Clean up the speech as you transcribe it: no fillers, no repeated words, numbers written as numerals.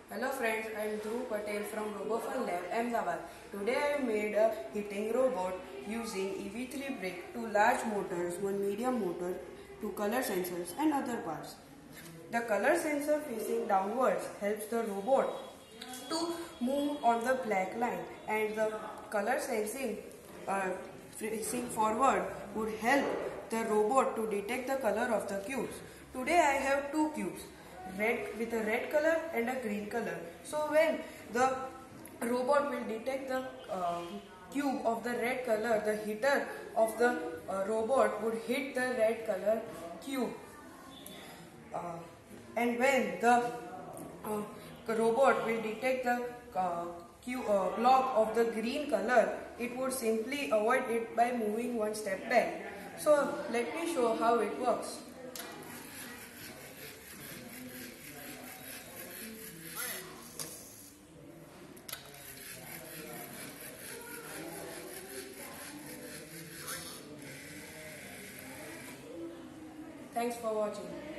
Hello friends, I am Dhruv Patel from RoboFun Lab, Ahmedabad. Today I have made a hitting robot using EV3 brick, two large motors, one medium motor, two color sensors and other parts. The color sensor facing downwards helps the robot to move on the black line, and the color sensing facing forward would help the robot to detect the color of the cubes. Today I have two cubes, red with a red color and a green color. So when the robot will detect the cube of the red color, the hitter of the robot would hit the red color cube. And when the robot will detect the block of the green color, it would simply avoid it by moving one step back. So let me show how it works. Thanks for watching.